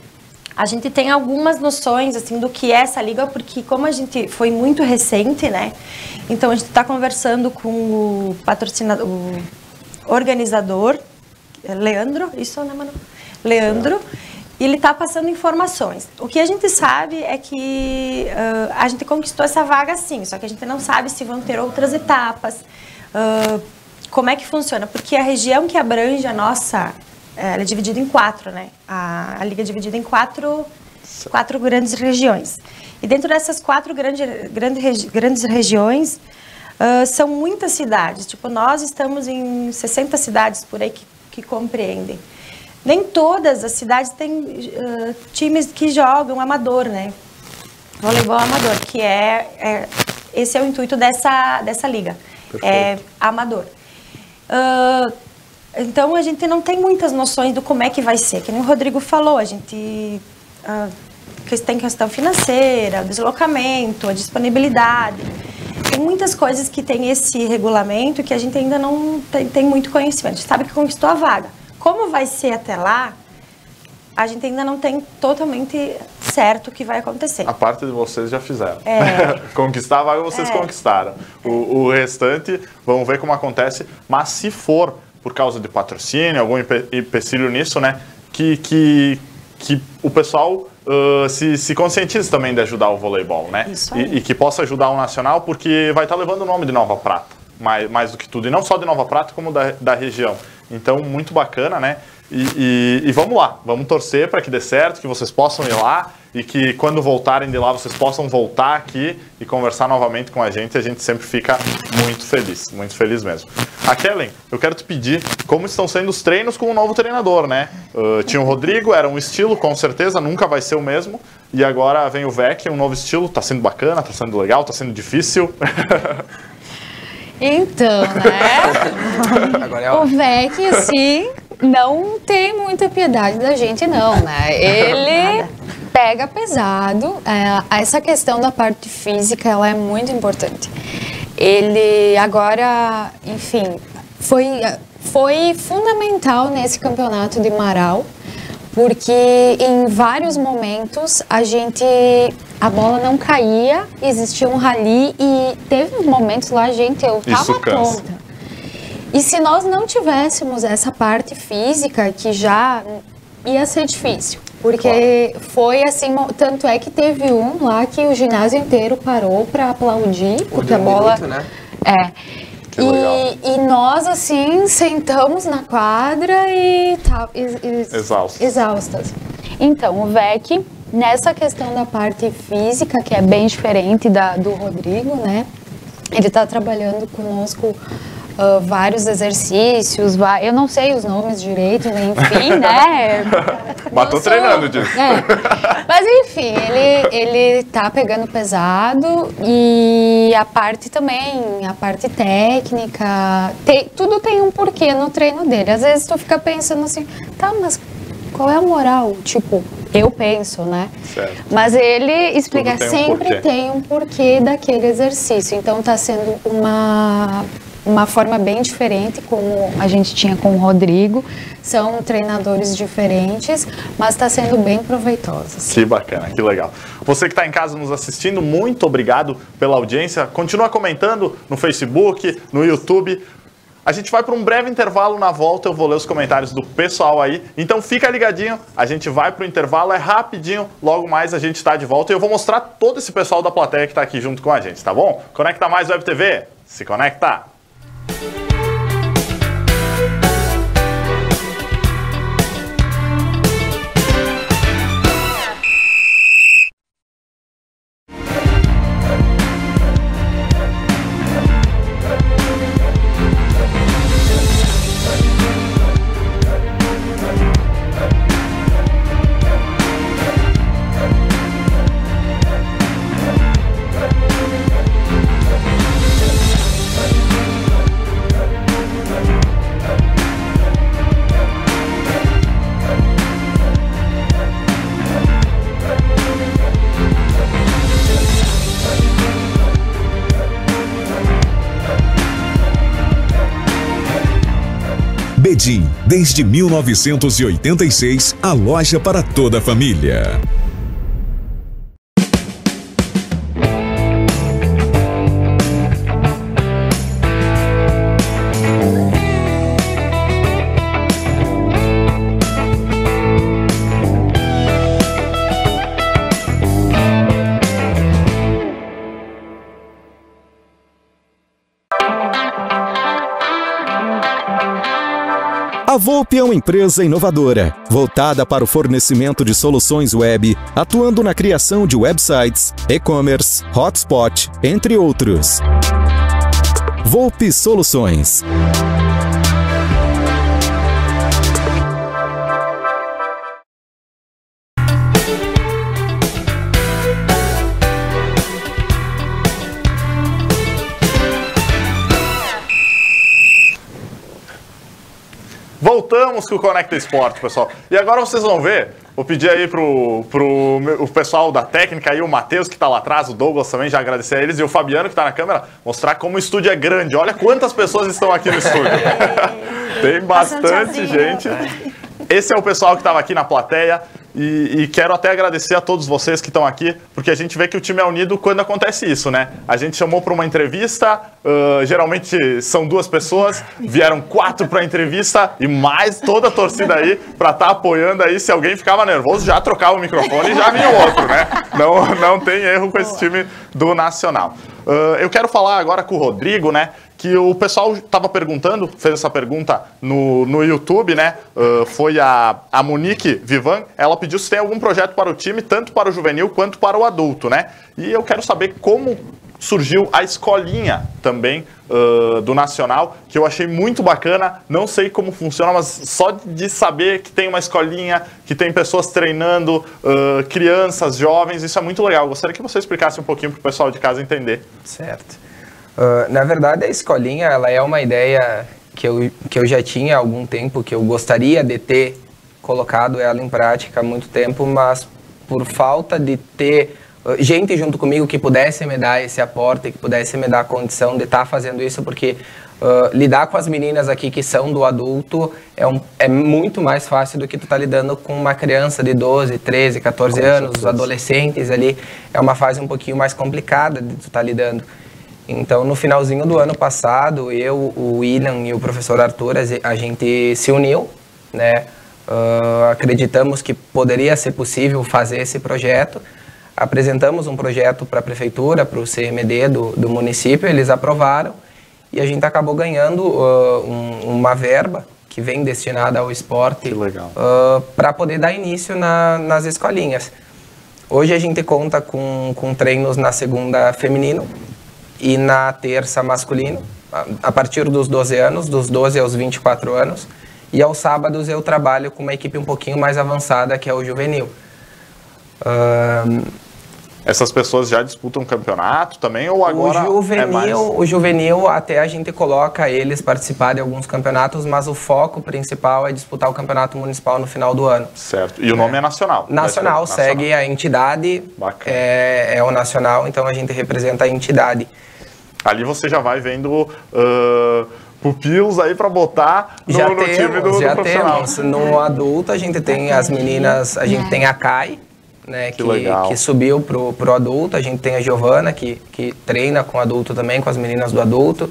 A gente tem algumas noções assim do que é essa liga, porque como a gente foi muito recente, né? Então a gente está conversando com o patrocinador, o organizador, Leandro, isso, né, Manu? Leandro, e ele está passando informações. O que a gente sabe é que uh, a gente conquistou essa vaga sim, só que a gente não sabe se vão ter outras etapas. Uh, Como é que funciona? Porque a região que abrange a nossa, ela é dividida em quatro, né? A, a liga é dividida em quatro, quatro grandes regiões. E dentro dessas quatro grande, grande, grandes regiões, uh, são muitas cidades. Tipo, nós estamos em sessenta cidades por aí que, que compreendem. Nem todas as cidades têm uh, times que jogam amador, né? Voleibol amador, que é, é... Esse é o intuito dessa, dessa liga. Perfeito. É amador. Uh, então a gente não tem muitas noções do como é que vai ser, que nem o Rodrigo falou, a gente uh, tem questão financeira, deslocamento, a disponibilidade, tem muitas coisas que tem esse regulamento que a gente ainda não tem, tem muito conhecimento, a gente sabe que conquistou a vaga, como vai ser até lá, a gente ainda não tem totalmente certo o que vai acontecer. A parte de vocês já fizeram. É. Conquistar a vaga vocês é. conquistaram. O, o restante, vamos ver como acontece. Mas se for por causa de patrocínio, algum empecilho nisso, né? Que, que, que o pessoal uh, se, se conscientize também de ajudar o voleibol, né? Isso aí. E, e que possa ajudar o Nacional, porque vai estar levando o nome de Nova Prata. Mais, mais do que tudo. E não só de Nova Prata, como da, da região. Então, muito bacana, né? E, e, e vamos lá, vamos torcer para que dê certo, que vocês possam ir lá e que quando voltarem de lá vocês possam voltar aqui e conversar novamente com a gente. A gente sempre fica muito feliz, muito feliz mesmo. A Kellen, eu quero te pedir como estão sendo os treinos com o novo treinador, né? Uh, tinha o Rodrigo, era um estilo, com certeza, nunca vai ser o mesmo. E agora vem o Vec, um novo estilo, tá sendo bacana, tá sendo legal, tá sendo difícil. Então, né? Agora é o Vec, assim, não tem muita piedade da gente, não, né? Ele pega pesado. É, essa questão da parte física, ela é muito importante. Ele agora, enfim, foi, foi fundamental nesse campeonato de Marau, porque em vários momentos a gente... A bola não caía, existia um rally e teve momentos lá, gente, eu tava tonta. E se nós não tivéssemos essa parte física, que já ia ser difícil. Porque claro. Foi assim, tanto é que teve um lá que o ginásio inteiro parou para aplaudir, porque a bola... Minuto, né? É. E, e nós, assim, sentamos na quadra e tá, exaustas. exaustas. Então, o Vec... Nessa questão da parte física, que é bem diferente da, do Rodrigo, né? ele está trabalhando conosco uh, vários exercícios, eu não sei os nomes direito, enfim, né? Mas tô treinando disso. É. Mas enfim, ele, ele tá pegando pesado e a parte também, a parte técnica, tem, tudo tem um porquê no treino dele. Às vezes tu fica pensando assim, tá, mas qual é a moral? Tipo, eu penso, né? Certo. Mas ele explica, tem um sempre porquê. tem um porquê daquele exercício. Então tá sendo uma, uma forma bem diferente, como a gente tinha com o Rodrigo. São treinadores diferentes, mas está sendo bem proveitoso. Que bacana, que legal. Você que está em casa nos assistindo, muito obrigado pela audiência. Continua comentando no Facebook, no YouTube. A gente vai para um breve intervalo, na volta eu vou ler os comentários do pessoal aí. Então fica ligadinho, a gente vai para o intervalo, é rapidinho, logo mais a gente está de volta. E eu vou mostrar todo esse pessoal da plateia que está aqui junto com a gente, tá bom? Conecta Mais Web T V, se conecta! Bedim, desde mil novecentos e oitenta e seis, a loja para toda a família. A Volpe é uma empresa inovadora, voltada para o fornecimento de soluções web, atuando na criação de websites, e-commerce, hotspot, entre outros. Volpe Soluções. Voltamos com o Conecta Esporte, pessoal. E agora vocês vão ver, vou pedir aí pro, pro o pessoal da técnica aí, o Matheus que tá lá atrás, o Douglas também, já agradecer a eles, e o Fabiano que tá na câmera, mostrar como o estúdio é grande. Olha quantas pessoas estão aqui no estúdio. Tem bastante gente. Esse é o pessoal que estava aqui na plateia. E, e quero até agradecer a todos vocês que estão aqui, porque a gente vê que o time é unido quando acontece isso, né? A gente chamou para uma entrevista, uh, geralmente são duas pessoas, vieram quatro para a entrevista e mais toda a torcida aí para estar tá apoiando aí. Se alguém ficava nervoso, já trocava o microfone e já vinha o outro, né? Não, não tem erro com esse time do Nacional. Uh, eu quero falar agora com o Rodrigo, né? Que o pessoal estava perguntando, fez essa pergunta no, no YouTube, né? Uh, foi a, a Monique Vivan, ela pediu se tem algum projeto para o time, tanto para o juvenil quanto para o adulto, né? E eu quero saber como surgiu a escolinha também uh, do Nacional, que eu achei muito bacana. Não sei como funciona, mas só de saber que tem uma escolinha, que tem pessoas treinando, uh, crianças, jovens, isso é muito legal. Gostaria que você explicasse um pouquinho para o pessoal de casa entender. Certo. Uh, na verdade, a escolinha, ela é uma ideia que eu, que eu já tinha há algum tempo, que eu gostaria de ter colocado ela em prática há muito tempo, mas por falta de ter uh, gente junto comigo que pudesse me dar esse aporte, que pudesse me dar a condição de estar fazendo isso, porque uh, lidar com as meninas aqui que são do adulto é, um, é muito mais fácil do que tu tá lidando com uma criança de doze, treze, quatorze anos, os adolescentes ali, é uma fase um pouquinho mais complicada de tu tá lidando. Então, no finalzinho do ano passado, eu, o William e o professor Arthur, a gente se uniu, né? Uh, acreditamos que poderia ser possível fazer esse projeto. Apresentamos um projeto para a prefeitura, para o C M D do, do município, eles aprovaram e a gente acabou ganhando uh, um, uma verba que vem destinada ao esporte uh, para poder dar início na, nas escolinhas. Hoje a gente conta com, com treinos na segunda feminino, e na terça masculino, a, a partir dos doze anos, dos doze aos vinte e quatro anos. E aos sábados eu trabalho com uma equipe um pouquinho mais avançada, que é o juvenil. Uh, Essas pessoas já disputam campeonato também ou agora o juvenil, é mais... O juvenil até a gente coloca eles participar de alguns campeonatos, mas o foco principal é disputar o campeonato municipal no final do ano. Certo. E o nome é, é nacional? Nacional, segue nacional. A entidade, é, é o nacional, então a gente representa a entidade. Ali você já vai vendo uh, pupilos aí para botar no, já no temos, time do, já do profissional. Temos. No adulto a gente tem as meninas, a gente tem a Kai, né, que, que, que subiu pro, pro adulto. A gente tem a Giovana, que, que treina com adulto também, com as meninas do adulto.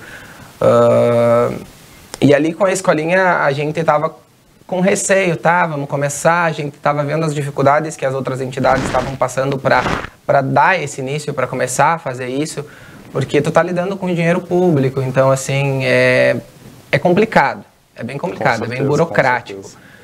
Uh, e ali com a escolinha a gente tava com receio, tá? Vamos começar, a gente tava vendo as dificuldades que as outras entidades estavam passando para dar esse início, para começar a fazer isso, porque tu tá lidando com dinheiro público, então assim, é, é complicado, é bem complicado, certeza, é bem burocrático.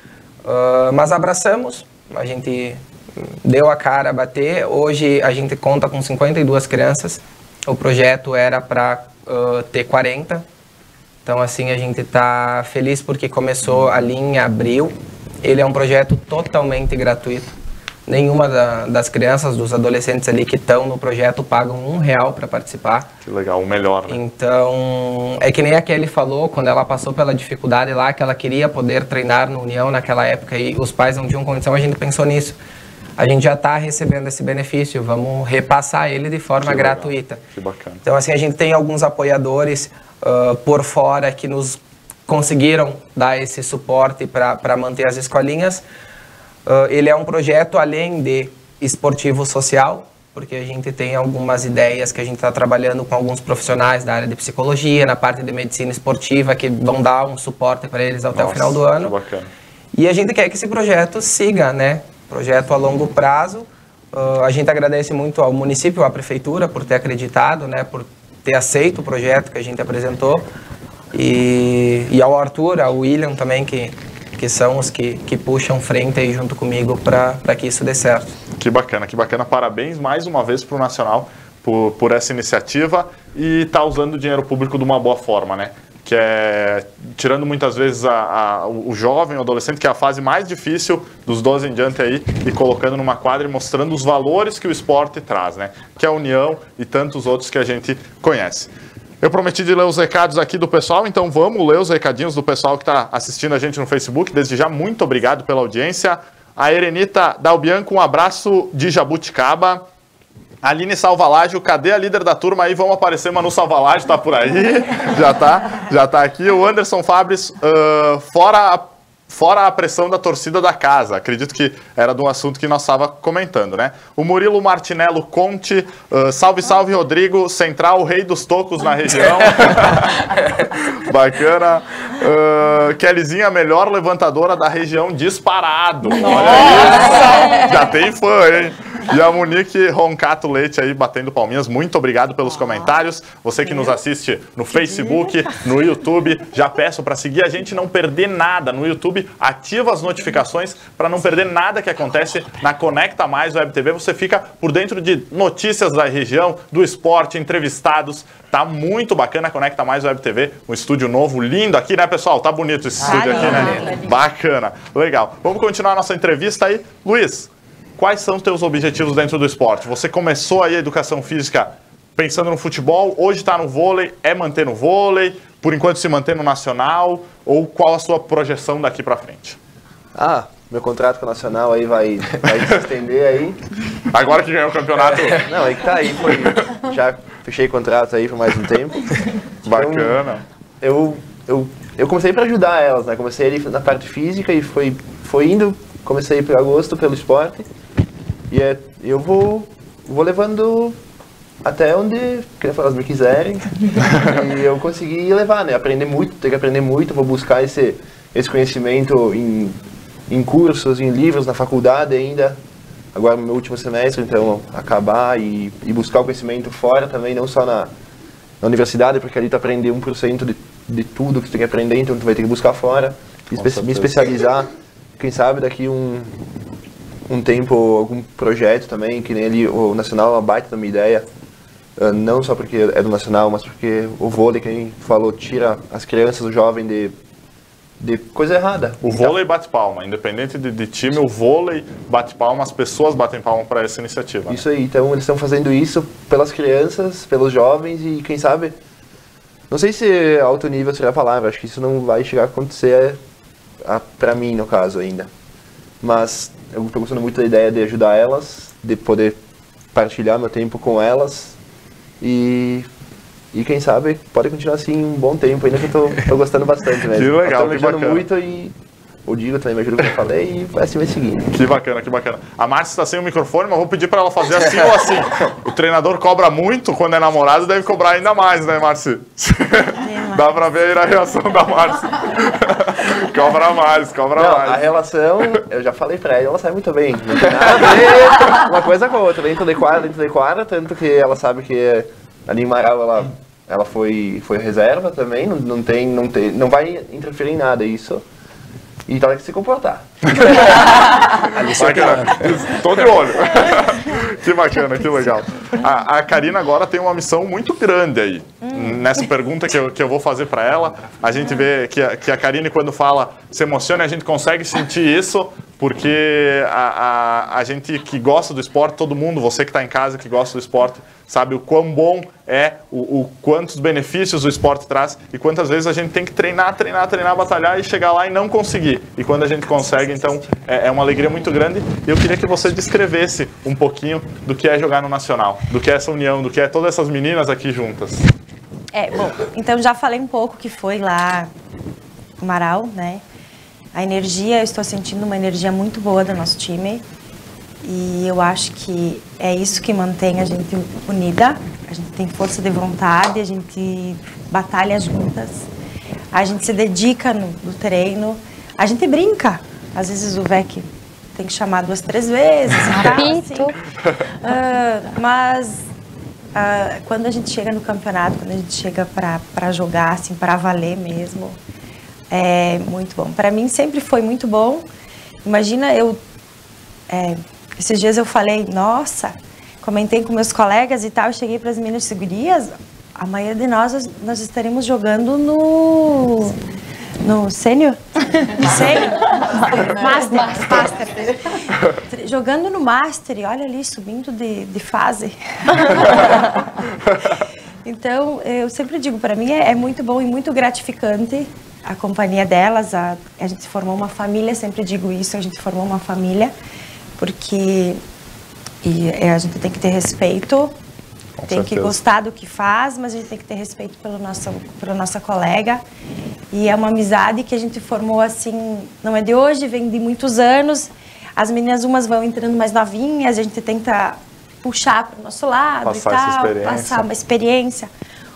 Uh, mas abraçamos, a gente deu a cara a bater. Hoje a gente conta com cinquenta e duas crianças. O projeto era para uh, ter quarenta. Então assim, a gente está feliz porque começou ali em abril. Ele é um projeto totalmente gratuito. Nenhuma da, das crianças, dos adolescentes ali que estão no projeto pagam um real para participar. Que legal, o melhor, né? Então, é que nem a Kelly falou, quando ela passou pela dificuldade lá, que ela queria poder treinar no União naquela época e os pais não tinham condição, a gente pensou nisso. A gente já está recebendo esse benefício, vamos repassar ele de forma que gratuita. Que bacana. Então, assim, a gente tem alguns apoiadores uh, por fora que nos conseguiram dar esse suporte para manter as escolinhas. Uh, ele é um projeto além de esportivo social, porque a gente tem algumas ideias que a gente está trabalhando com alguns profissionais da área de psicologia, na parte de medicina esportiva, que vão dar um suporte para eles até Nossa, o final do ano. Que bacana. E a gente quer que esse projeto siga, né? Projeto a longo prazo. Uh, a gente agradece muito ao município, à prefeitura, por ter acreditado, né? Por ter aceito o projeto que a gente apresentou. E, e ao Arthur, ao William também, que, que são os que, que puxam frente aí junto comigo para que isso dê certo. Que bacana, que bacana. Parabéns mais uma vez para o Nacional por, por essa iniciativa e tá usando o dinheiro público de uma boa forma, né? Que é tirando muitas vezes a, a, o jovem, o adolescente, que é a fase mais difícil dos doze em diante aí, e colocando numa quadra e mostrando os valores que o esporte traz, né? Que é a união e tantos outros que a gente conhece. Eu prometi de ler os recados aqui do pessoal, então vamos ler os recadinhos do pessoal que está assistindo a gente no Facebook. Desde já, muito obrigado pela audiência. A Erenita Dalbianco, um abraço de Jabuticaba. Aline Salvalagio, cadê a líder da turma aí? Vamos aparecer, Manu Salvalagio tá por aí, já tá, já tá aqui. O Anderson Fabris, uh, fora, a, fora a pressão da torcida da casa, acredito que era de um assunto que nós estava comentando, né? O Murilo Martinello Conte, uh, salve, salve, Rodrigo, Central, o rei dos tocos na região. Bacana. Uh, Kellyzinha, a melhor levantadora da região, disparado. Nossa. Olha isso, já tem fã, hein? E a Monique Roncato Leite aí batendo palminhas, muito obrigado pelos comentários. Você que nos assiste no Facebook, no YouTube, já peço para seguir a gente e não perder nada no YouTube. Ativa as notificações para não perder nada que acontece na Conecta Mais Web T V. Você fica por dentro de notícias da região, do esporte, entrevistados. Tá muito bacana a Conecta Mais Web T V. Um estúdio novo, lindo aqui, né, pessoal? Tá bonito esse estúdio aqui, né? Bacana, legal. Vamos continuar a nossa entrevista aí. Luiz, quais são os teus objetivos dentro do esporte? Você começou aí a educação física pensando no futebol, hoje está no vôlei, é manter no vôlei, por enquanto se manter no nacional, ou qual a sua projeção daqui para frente? Ah, meu contrato com o nacional aí vai, vai se estender aí. Agora que ganhou o campeonato? Não, aí que tá aí, foi, já fechei contrato aí por mais um tempo. Bacana. Então, eu, eu, eu comecei para ajudar elas, né? Comecei ali na parte física e foi, foi indo, comecei por agosto pelo esporte. E é, eu vou, vou levando até onde elas me quiserem. E eu consegui levar, né? Aprender muito, ter que aprender muito. Vou buscar esse, esse conhecimento em, em cursos, em livros, na faculdade ainda. Agora no meu último semestre, então acabar e, e buscar o conhecimento fora também, não só na, na universidade, porque ali tu aprende um por cento de, de tudo que tu tem que aprender, então tu vai ter que buscar fora. Espe me especializar, quem sabe daqui um... um tempo, algum projeto também, que nem ali o Nacional é uma baita da minha ideia, Uh, não só porque é do nacional, mas porque o vôlei, que a gente falou, tira as crianças, o jovem de, de coisa errada. O vôlei bate palma, independente de, de time, o vôlei bate palma, as pessoas batem palma para essa iniciativa. Isso aí, então eles estão fazendo isso pelas crianças, pelos jovens e quem sabe, não sei se alto nível seria a palavra, acho que isso não vai chegar a acontecer a, pra mim no caso ainda. Mas eu estou gostando muito da ideia de ajudar elas, de poder partilhar meu tempo com elas. E, e quem sabe pode continuar assim um bom tempo ainda, que eu tô, tô gostando bastante mesmo. Que legal, eu tô me que ajudando bacana. muito e o Diego também me ajuda com o que eu falei e assim vai seguindo. Que bacana, que bacana. A Márcia está sem o microfone, mas vou pedir para ela fazer assim ou assim. O treinador cobra muito, quando é namorado deve cobrar ainda mais, né, Márcia? Dá para ver aí na reação da Márcia. Cobra mais, cobra Não, mais. a relação, eu já falei pra ela, ela sabe muito bem. Não tem nada a ver uma coisa com a outra, dentro de quadra, dentro de quadra, tanto que ela sabe que ali em Marau ela, ela foi, foi reserva também, não, não, tem, não, tem, não vai interferir em nada isso. E então tem que se comportar. Bacana. Tô de olho. Que bacana, que legal. A, a Karina agora tem uma missão muito grande aí. Hum. Nessa pergunta que eu, que eu vou fazer para ela, a gente vê que a, que a Karine, quando fala, se emociona, a gente consegue sentir isso, porque a, a, a gente que gosta do esporte, todo mundo, você que está em casa que gosta do esporte, sabe o quão bom é, o, o quantos benefícios o esporte traz e quantas vezes a gente tem que treinar, treinar, treinar, batalhar e chegar lá e não conseguir. E quando a gente consegue, então, é, é uma alegria muito grande. E eu queria que você descrevesse um pouquinho do que é jogar no Nacional, do que é essa união, do que é todas essas meninas aqui juntas. É, bom, então já falei um pouco que foi lá no Marau, né? A energia, eu estou sentindo uma energia muito boa do nosso time. E eu acho que é isso que mantém a gente unida. A gente tem força de vontade, a gente batalha juntas, a gente se dedica no, no treino, a gente brinca. Às vezes o V E C tem que chamar duas, três vezes. Apito. Assim. Uh, mas uh, quando a gente chega no campeonato, quando a gente chega para jogar, assim, para valer mesmo, é muito bom. Para mim sempre foi muito bom. Imagina eu... É, esses dias eu falei, nossa, comentei com meus colegas e tal, eu cheguei para as meninas e gurias, amanhã de nós, nós estaremos jogando no... No sênior? Sênior? Master. Master. Jogando no Master, e olha ali, subindo de, de fase. Então, eu sempre digo, para mim é, é muito bom e muito gratificante a companhia delas. A, a gente formou uma família, sempre digo isso, a gente formou uma família. Porque e, a gente tem que ter respeito, com tem certeza. Que gostar do que faz, mas a gente tem que ter respeito pelo nosso, pela nossa colega. E é uma amizade que a gente formou assim, não é de hoje, vem de muitos anos. As meninas, umas vão entrando mais novinhas, a gente tenta puxar para o nosso lado passar e tal, essa experiência. Passar uma experiência.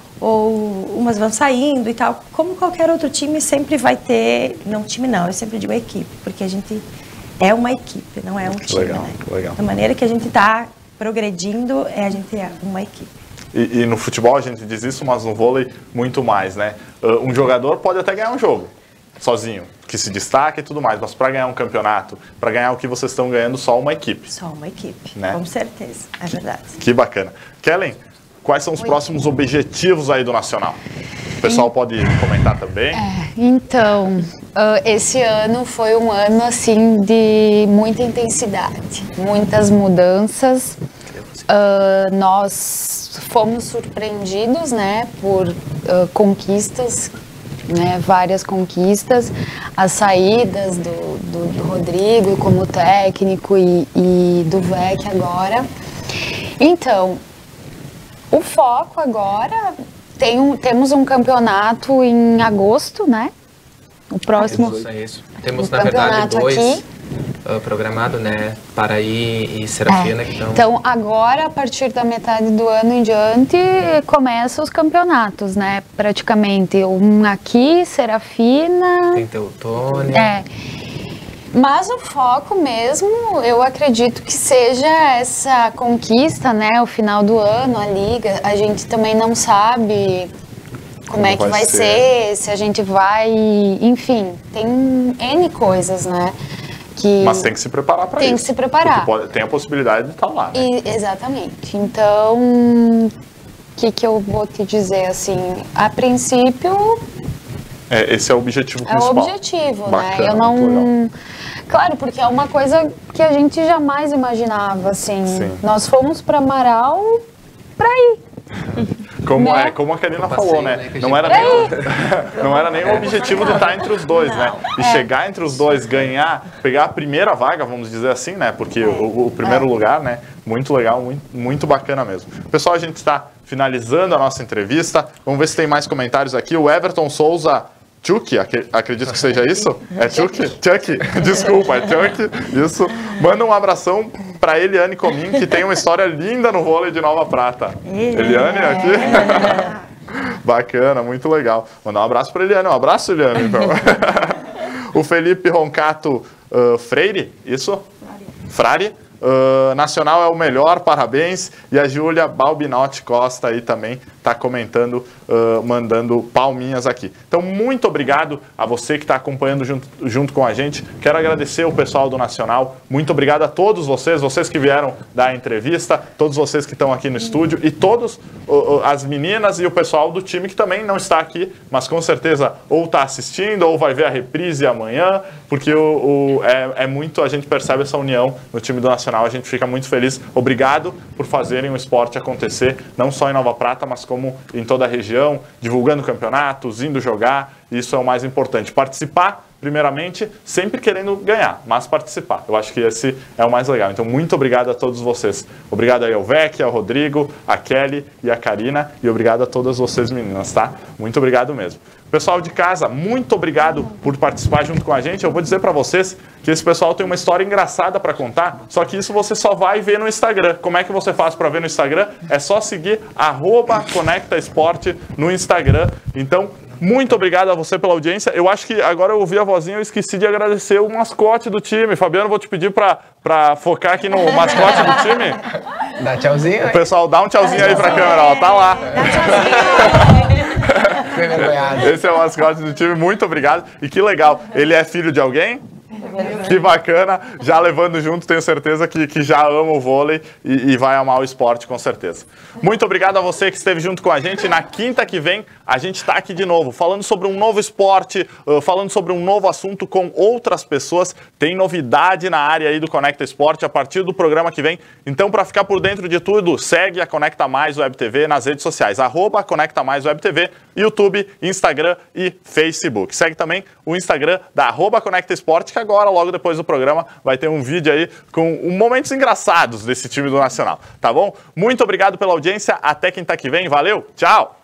Ou umas vão saindo e tal. Como qualquer outro time, sempre vai ter... Não time não, eu sempre digo equipe, porque a gente... É uma equipe, não é um time, legal, né? Legal. Da maneira que a gente está progredindo, é, a gente é uma equipe. E, e no futebol a gente diz isso, mas no vôlei muito mais, né? Uh, um jogador pode até ganhar um jogo sozinho, que se destaca e tudo mais, mas para ganhar um campeonato, para ganhar o que vocês estão ganhando, só uma equipe. Só uma equipe, né? Com certeza, é verdade. Que, que bacana. Kellen, quais são os Oi. próximos objetivos aí do Nacional? O pessoal pode comentar também. É, então, uh, esse ano foi um ano assim de muita intensidade, muitas mudanças. Uh, nós fomos surpreendidos, né, por uh, conquistas, né, várias conquistas, as saídas do, do, do Rodrigo como técnico e, e do V E C agora. Então, o foco agora... Tem um, temos um campeonato em agosto, né? O próximo. Isso, é isso. Temos, na verdade, dois uh, programados, né? Paraí e Serafina. É. Que estão... Então, agora, a partir da metade do ano em diante, começam os campeonatos, né? Praticamente. Um aqui, Serafina. Tem Teutônia. É. Mas o foco mesmo, eu acredito que seja essa conquista, né? O final do ano, a liga. A gente também não sabe como, como é que vai, vai ser. ser, se a gente vai... Enfim, tem N coisas, né? Que mas tem que se preparar para isso. Tem que se preparar. Pode, tem a possibilidade de estar lá, né? E, exatamente. Então, que, que eu vou te dizer, assim, a princípio... É, esse é o objetivo É principal. o objetivo, Bacana, né? Eu não... muito legal. Claro, porque é uma coisa que a gente jamais imaginava, assim. Sim. Nós fomos para Amaral para ir. Como, Né? é, como a Karina Um passeio, falou, né? né, que a Não gente era nem, o- não era nem o objetivo de estar entre os dois, né? E chegar entre os dois, ganhar, pegar a primeira vaga, vamos dizer assim, né? Porque o, o primeiro lugar, né? Muito legal, muito, muito bacana mesmo. Pessoal, a gente está finalizando a nossa entrevista. Vamos ver se tem mais comentários aqui. O Everton Souza... Chuck, ac- acredito que seja isso? É Chuck? Chuck, desculpa, é Chuck, isso. Manda um abração para Eliane Comim, que tem uma história linda no vôlei de Nova Prata. Eliane aqui? Bacana, muito legal. Mandar um abraço para Eliane, um abraço, Eliane, então. O Felipe Roncato uh, Freire, isso? Frari. Uh, Nacional é o melhor, parabéns. E a Júlia Balbinotti Costa aí também está comentando, uh, mandando palminhas aqui. Então, muito obrigado a você que está acompanhando junto, junto com a gente. Quero agradecer o pessoal do Nacional. Muito obrigado a todos vocês, vocês que vieram dar a entrevista, todos vocês que estão aqui no estúdio e todas uh, uh, as meninas e o pessoal do time que também não está aqui, mas com certeza ou está assistindo ou vai ver a reprise amanhã, porque o, o, é, é muito, a gente percebe essa união no time do Nacional. A gente fica muito feliz. Obrigado por fazerem o esporte acontecer, não só em Nova Prata, mas como em toda a região, divulgando campeonatos, indo jogar. Isso é o mais importante. Participar, primeiramente, sempre querendo ganhar, mas participar. Eu acho que esse é o mais legal. Então, muito obrigado a todos vocês. Obrigado aí ao Vec, ao Rodrigo, a Kelly e a Karina. E obrigado a todas vocês, meninas, tá? Muito obrigado mesmo. Pessoal de casa, muito obrigado por participar junto com a gente. Eu vvou dizer para vocês que esse pessoal tem uma história engraçada para contar, só que isso você só vai ver no Instagram. Como é que você faz para ver no Instagram? É só seguir arroba Conecta Esporte no Instagram. Então, muito obrigado a você pela audiência. Eu acho que agora eu ouvi a vozinha, eu esqueci de agradecer o mascote do time. Fabiano, vou te pedir para focar aqui no mascote do time. Dá tchauzinho O aí. pessoal, dá um tchauzinho aí para a câmera, ó, tá lá. Fiquei envergonhado. Esse é o mascote do time, muito obrigado. E que legal, ele é filho de alguém? Que bacana, já levando junto, tenho certeza que, que já ama o vôlei e, e vai amar o esporte, com certeza. Muito obrigado a você que esteve junto com a gente. Na quinta que vem, a gente está aqui de novo, falando sobre um novo esporte, uh, falando sobre um novo assunto com outras pessoas. Tem novidade na área aí do Conecta Esporte a partir do programa que vem. Então, para ficar por dentro de tudo, segue a Conecta Mais Web T V nas redes sociais, arroba Conecta Mais Web T V, YouTube, Instagram e Facebook. Segue também o Instagram da arroba Conecta Esporte, que agora, logo depois do programa, vai ter um vídeo aí com momentos engraçados desse time do Nacional, tá bom? Muito obrigado pela audiência, até quinta que vem, valeu, tchau!